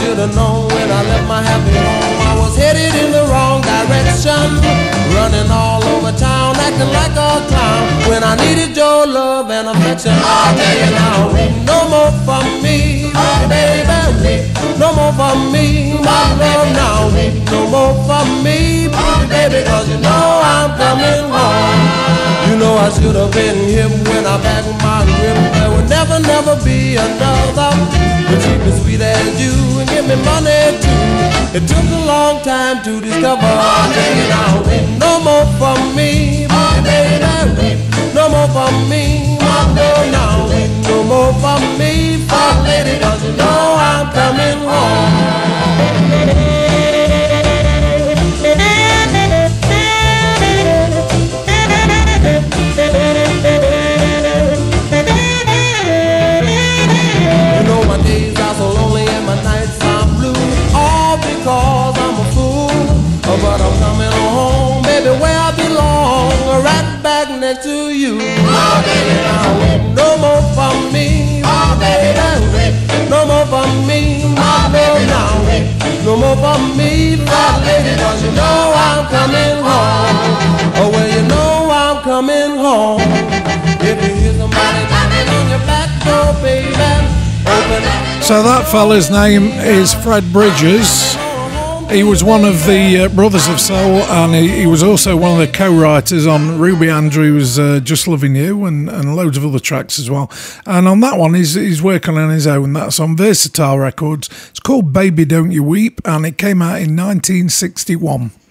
should have known when I left my happy home. I was headed in the wrong direction, running all over town, acting like a clown. When I needed your love and affection, I'll tell you now, no more for me, baby. No more for me, my love now. No more for me, baby, cause you know I'm coming home. You know I should have been here when I packed my grip. There would never, never be another to treat me sweet as you and give me money too. It took a long time to discover. I'll tell you now, no more for me, baby. No more for me, my love now. No more for me, for lady, cause you know I'm coming home. You know my days are so lonely and my nights are blue, all because I'm a fool. But I'm coming home, baby, where I belong, right back next to you. Oh, baby, now, no more for me, oh, baby. No more for me, my love now. No more for me, my lady, cause you know I'm coming home. Oh, well, you know I'm coming home. If you hear somebody knocking on your back door, baby, open up. So that fella's name is Fred Bridges. He was one of the Brothers of Soul, and he was also one of the co-writers on Ruby Andrews' Just Loving You and loads of other tracks as well. And on that one, he's working on his own. That's on Versatile Records. It's called Baby Don't You Weep, and it came out in 1961.